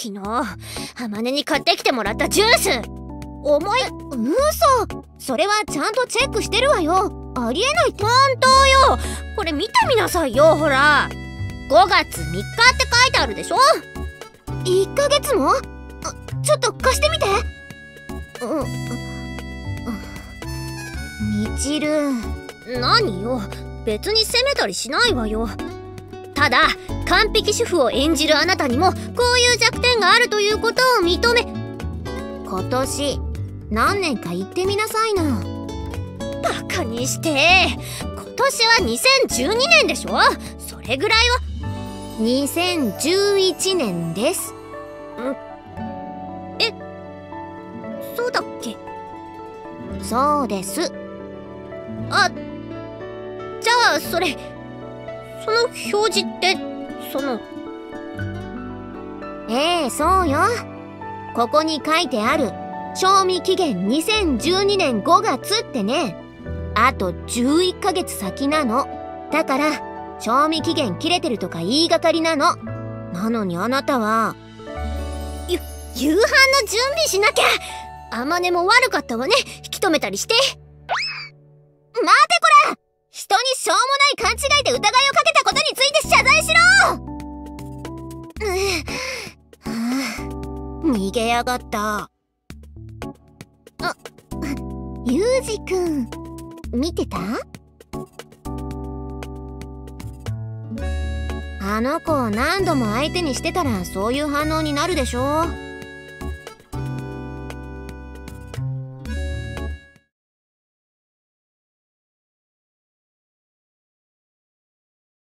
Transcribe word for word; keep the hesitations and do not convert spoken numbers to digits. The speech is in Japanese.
昨日浜根に買ってきてもらったジュース重い。 嘘。それはちゃんとチェックしてるわよ。ありえないって。 本当よ。これ見てみなさいよ。ほらごがつみっかって書いてあるでしょ。 いっかげつも？ちょっと貸してみて。う、う、みちる。 何よ、別に責めたりしないわよ。ただ完璧主婦を演じるあなたにもこういう弱点があるということを認め。 今年何年か言ってみなさいな。 バカにして。今年はにせんじゅうにねんでしょ。それぐらいは。 にせんじゅういちねんです。 んえ、そうだっけ。 そうです。 あ、じゃあそれその表示ってその。 ええ、そうよ。ここに書いてある賞味期限にせんじゅうにねんごがつってね。あとじゅういっかげつ先なの。だから賞味期限切れてるとか言いがかりなの。なのにあなたはゆ夕飯の準備しなきゃ。天音も悪かったわね。引き止めたりして。 待てこら。人にしょうもない勘違いで疑いをかけたことについて謝罪しろ。うん、逃げやがった。あ、ユージくん見てた？あの子を何度も相手にしてたらそういう反応になるでしょ。